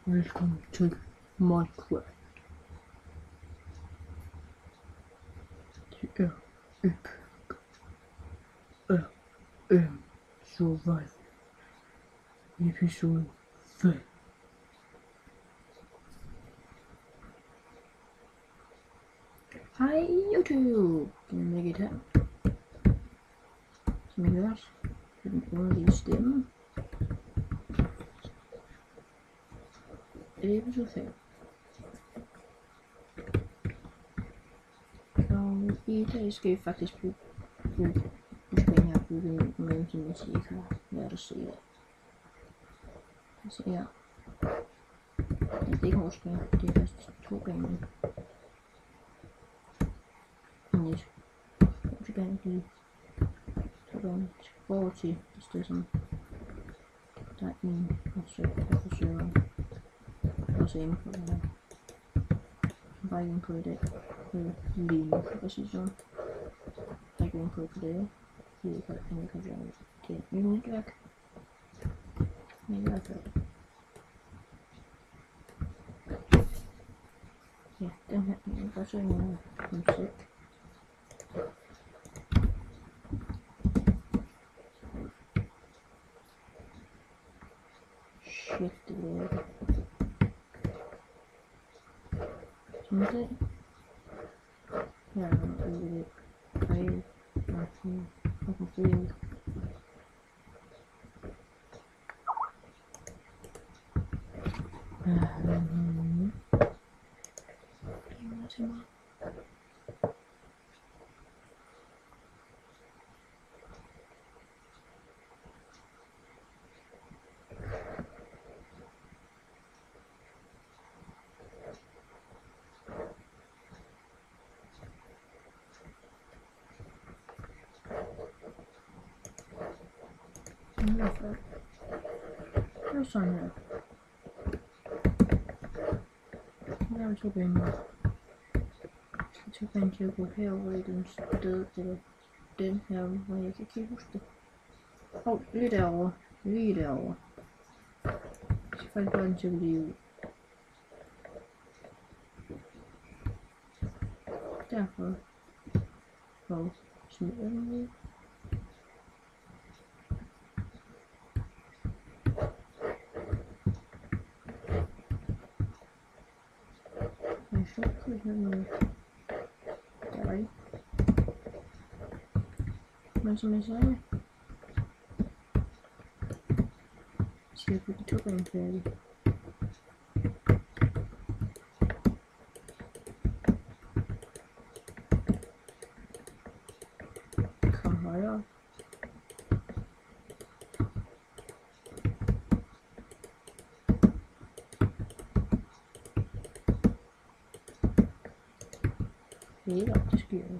Velkommen til Minecraft. Det er Survival episode 5. Hej YouTube! Det er Mikkel her. Som I hørte, det er den underlige stemme. Det er episode 5. Og i dag skal vi faktisk bygge jeg har bygget noget, som jeg ikke har lært at se af. Altså her. Det er ikke måske, det er faktisk 2 gange. Lidt. Så kan jeg lige 2 gange over til det sted, som der er en, og så jeg forsøger også inde på det her. Jeg er bare ikke inde på i dag. Lige nu, præcis sådan. Jeg er ikke inde på det det. Det er ikke alt, jeg kan gøre det. Det er et nyt netværk. Men i hvert fald. Ja, den her er bare så en koncept. Shit, det er det. Sådan det. Her er det fejl. Og kan fejl. Til mig. I hvert fald. Det er sådan her. Jeg vil tage den. Jeg tager den til at gå herover i den sted, eller den her, hvor jeg kan ikke huske det. Lige derovre. Lige derovre. Jeg skal faktisk bare den til at blive ud. Derfor. Og smider den ud. Jeg skal ikke have noget. Der ikke. Men som jeg sagde, skal jeg bygge 2 gange færdig. Kom højere. Helt op til skyerne.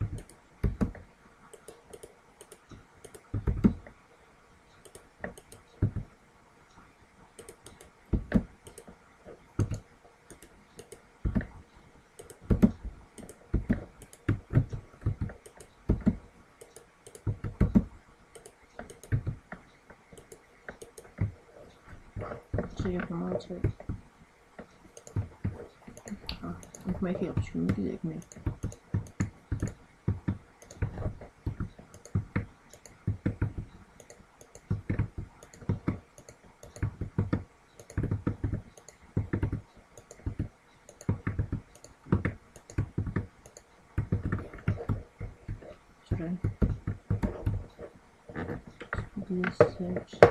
Så jeg får meget træ. Nu kommer jeg ikke helt op til skyerne, det gider jeg ikke mere. Sådan. Lige sæt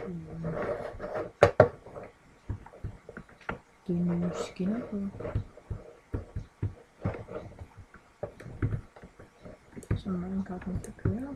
de nye skinner på. Så man godt kan køre.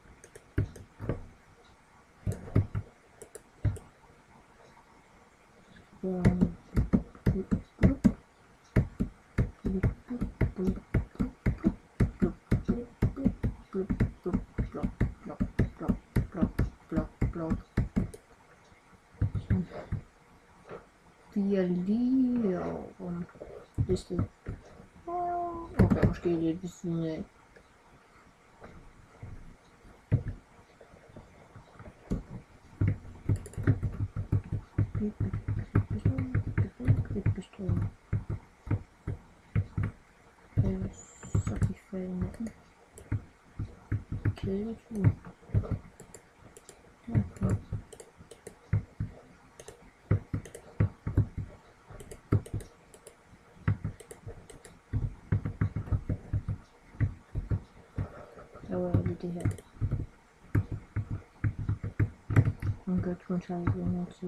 De er lige over det sted. Okay, måske lidt ved siden af. færdig med den. Kedelig tur. Derfor. Der var lige det her. Man gør kun tage lidt længere tid.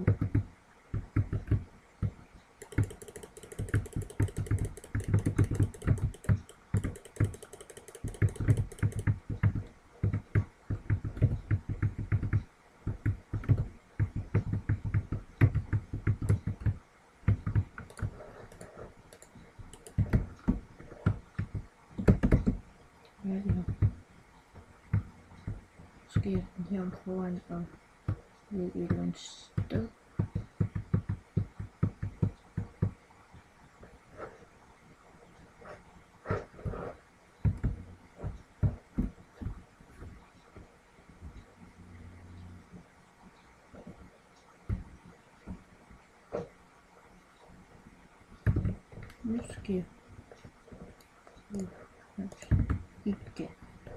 Måske den her om foran og ligge et eller andet sted. Måske. Ikke.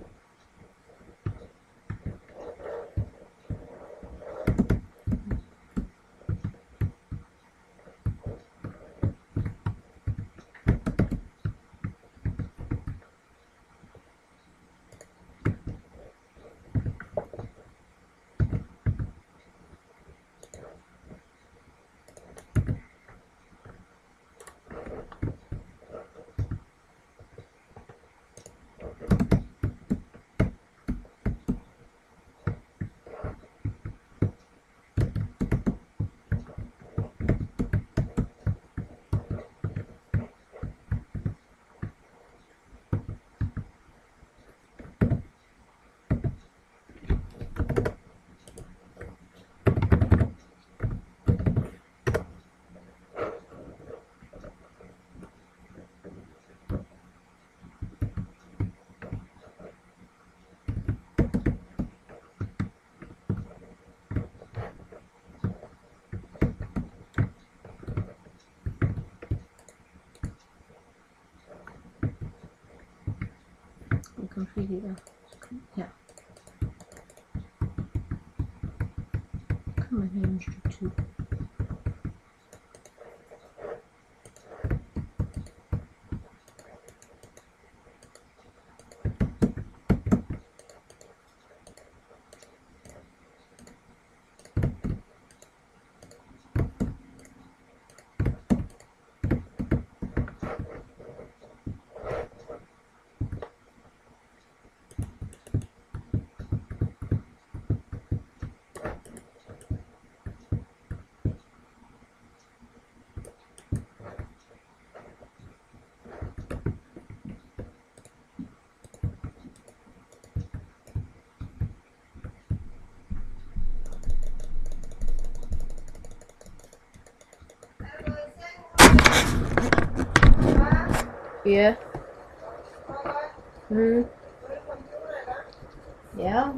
Konflikter der. Her. Kommer her en stykke tid. Ja. Ja.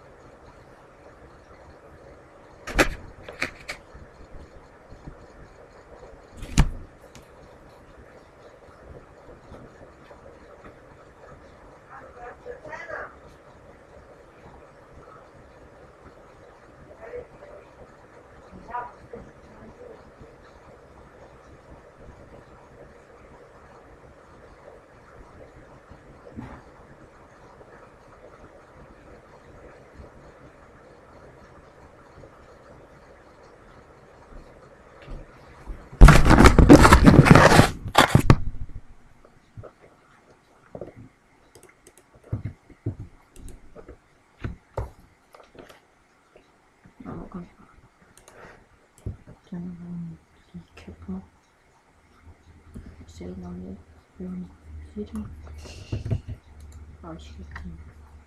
Selvom jeg vil sige det. Afslutning.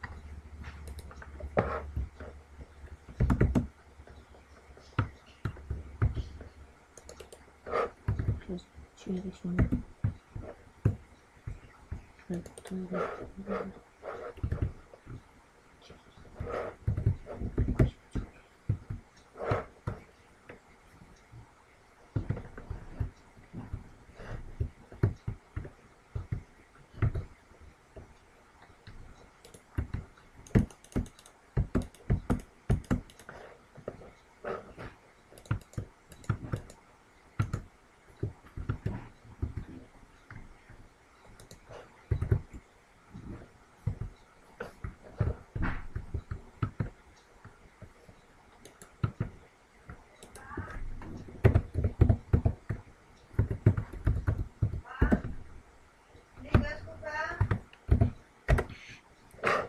Plus 20 timer.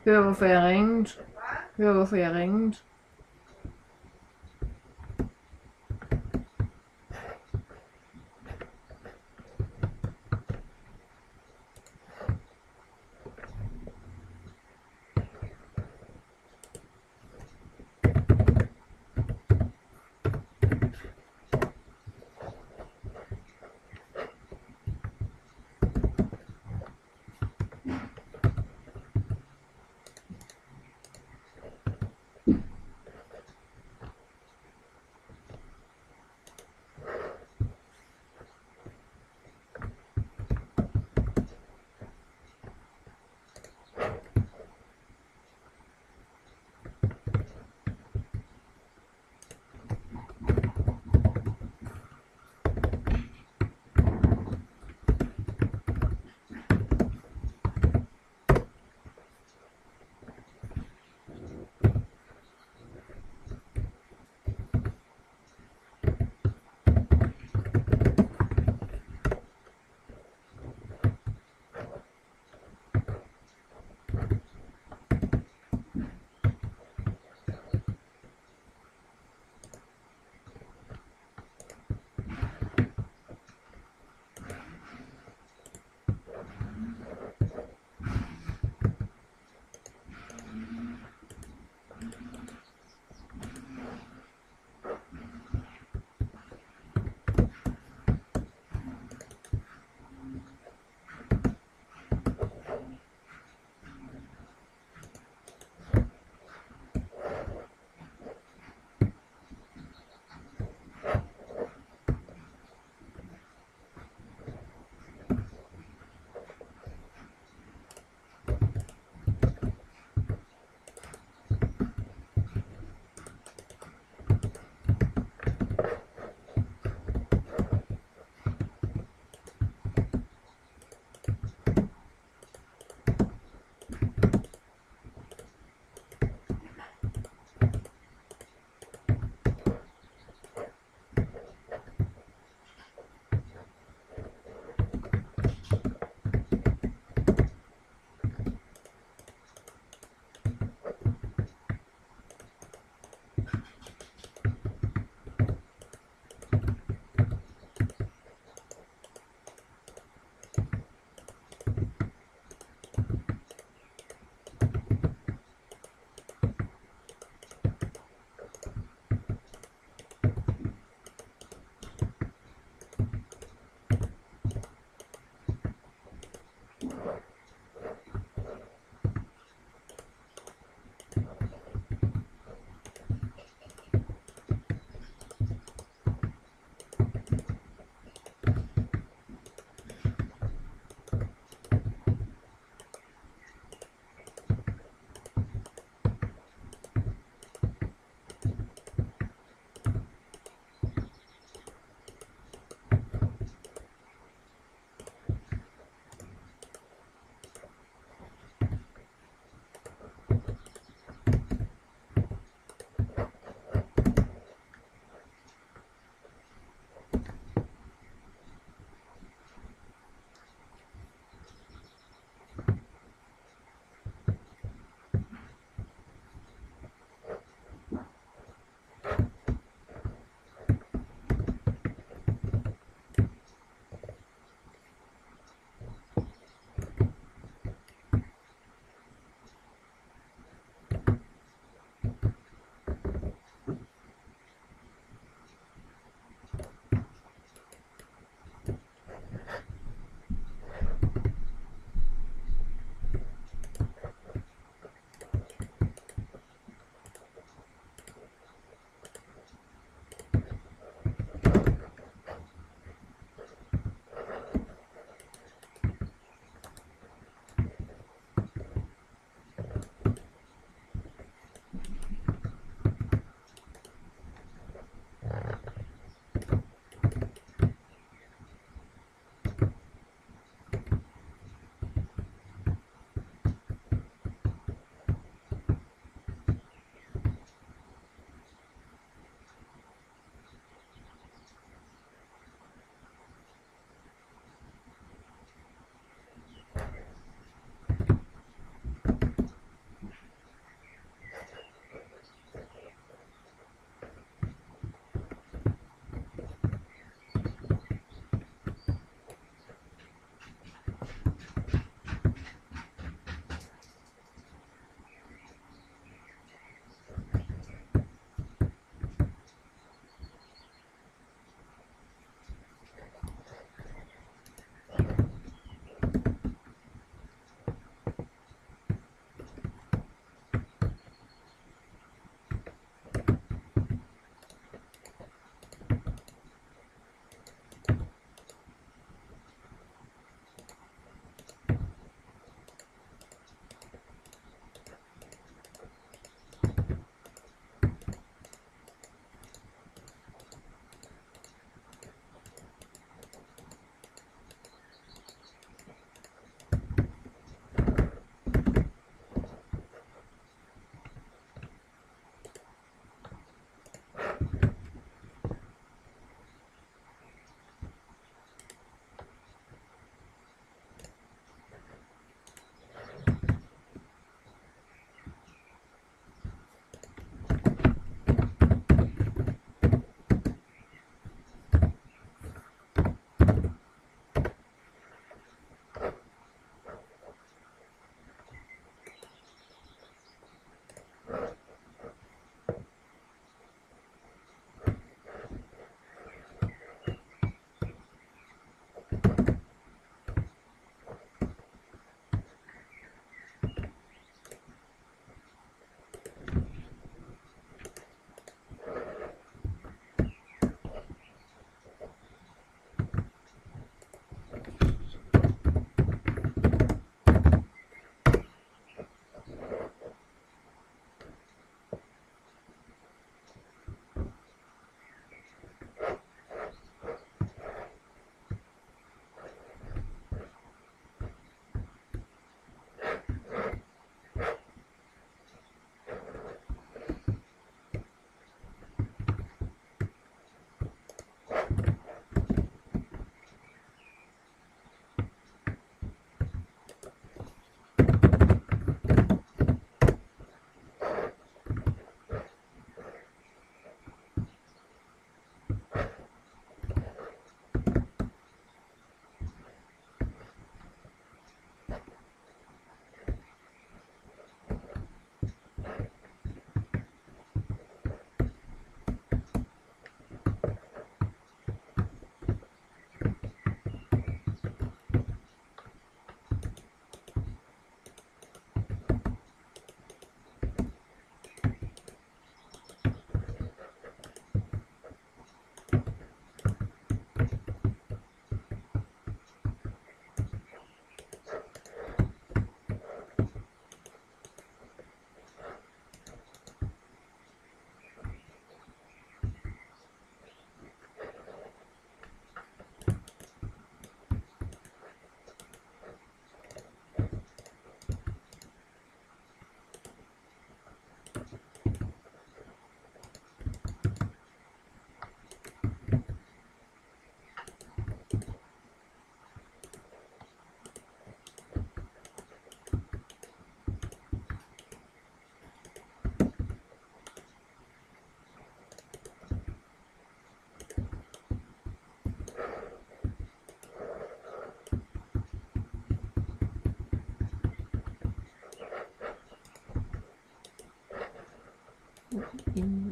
Hør hvorfor jeg ringede. Hør hvorfor jeg ringede.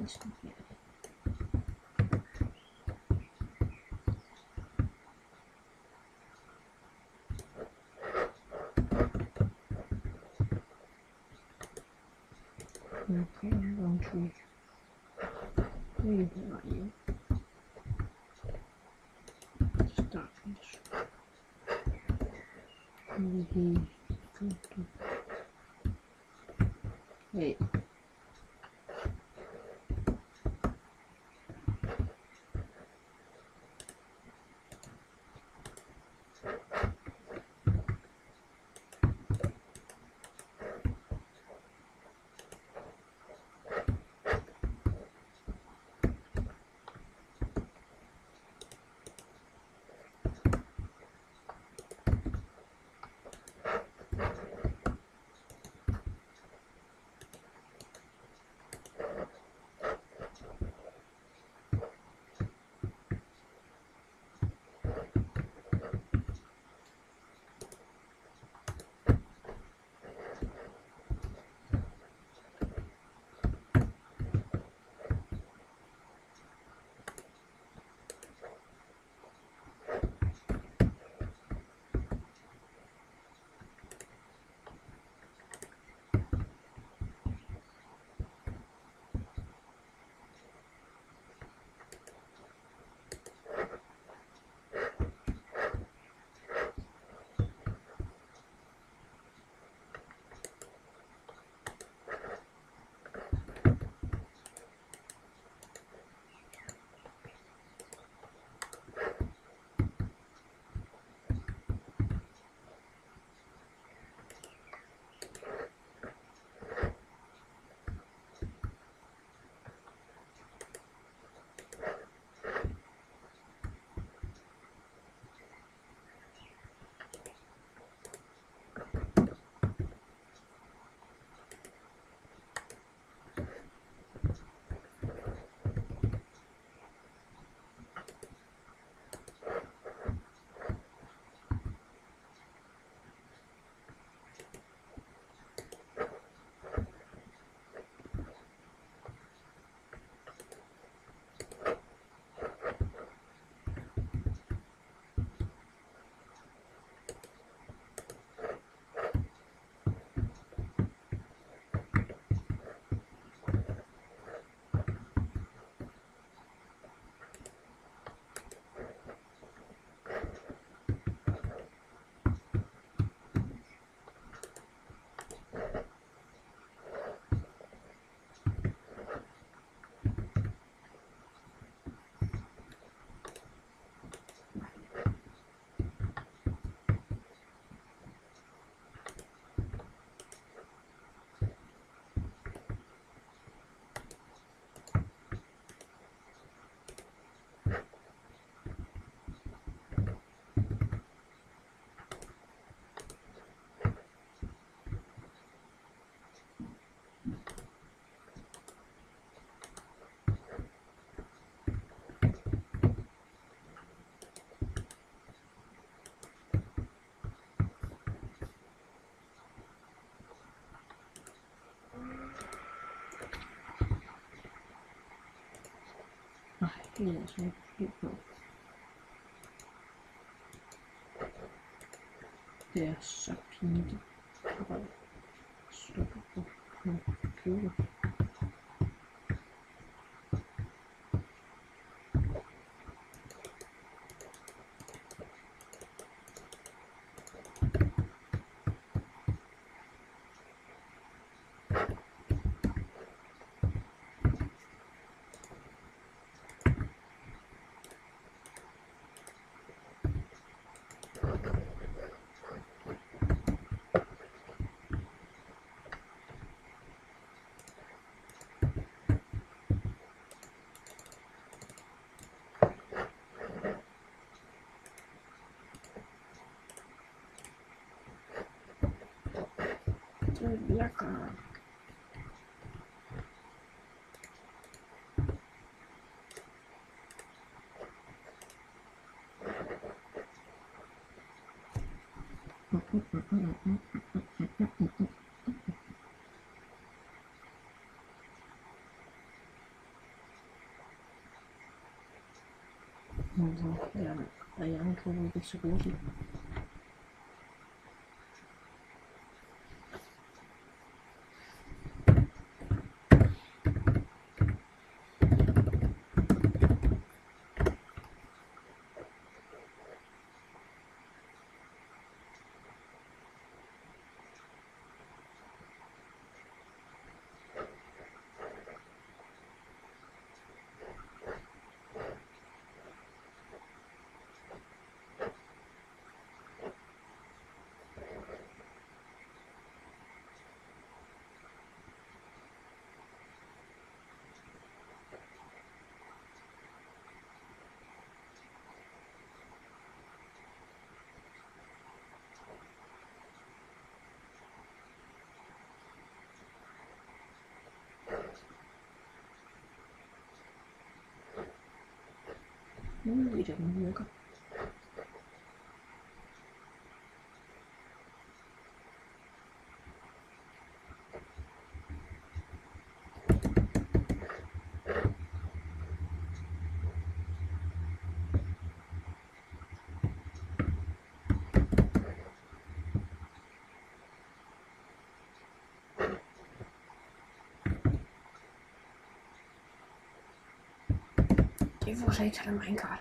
this one here. Okay, I'm going to leave it like you. Start this. Maybe 8. Yes, I people. Yes, sapient. Cool. Lekker. Also, ja, Jahren ein bisschen groß. Wieder ein Yoga. Det får sig til en kart.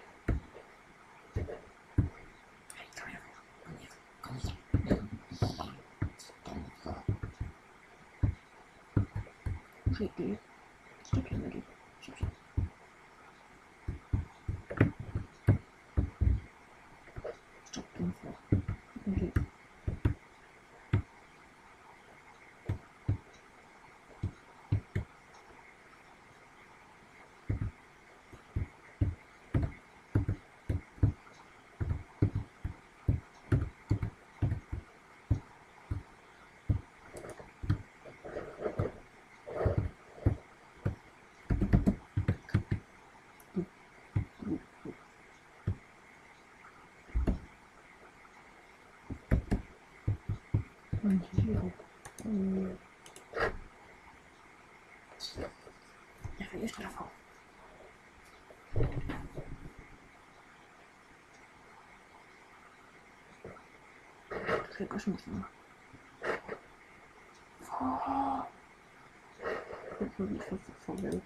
Måske det. Det kan man ikke. Stop den for. Okay. Jeg vil just derfor. Det kan godt smule sådan. For hvad?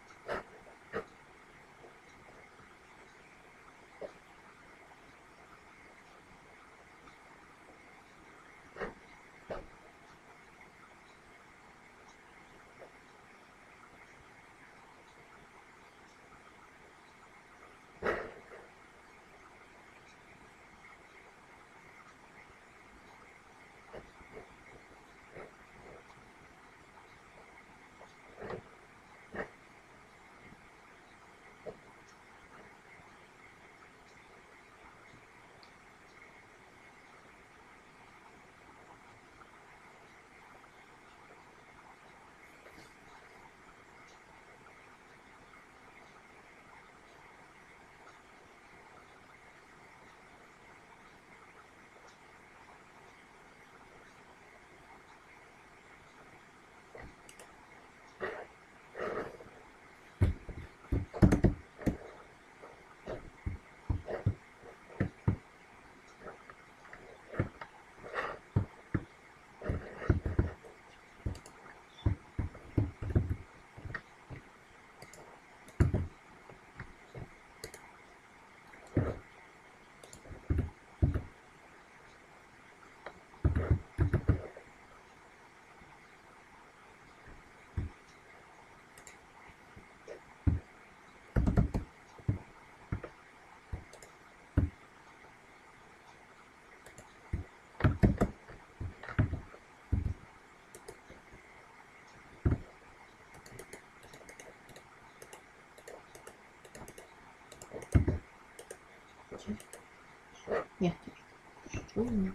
Ja, det tror jeg.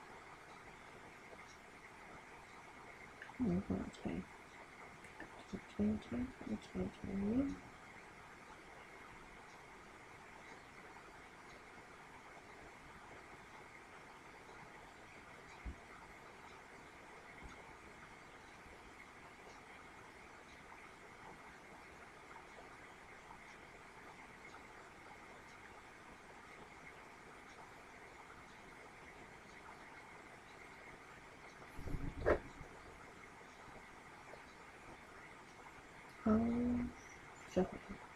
Nu går jeg tilbage. 20. Så.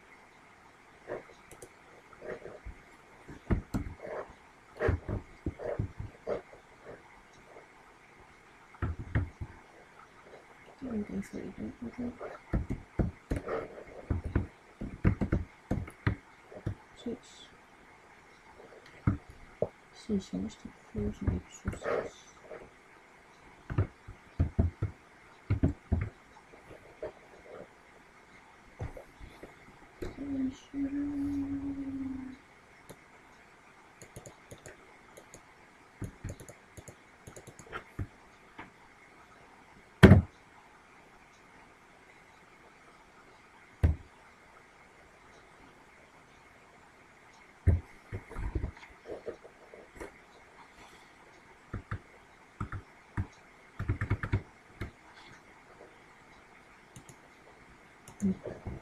Det er fordi den okay. Ses. Ses i næste Frozen episode 6. Mm.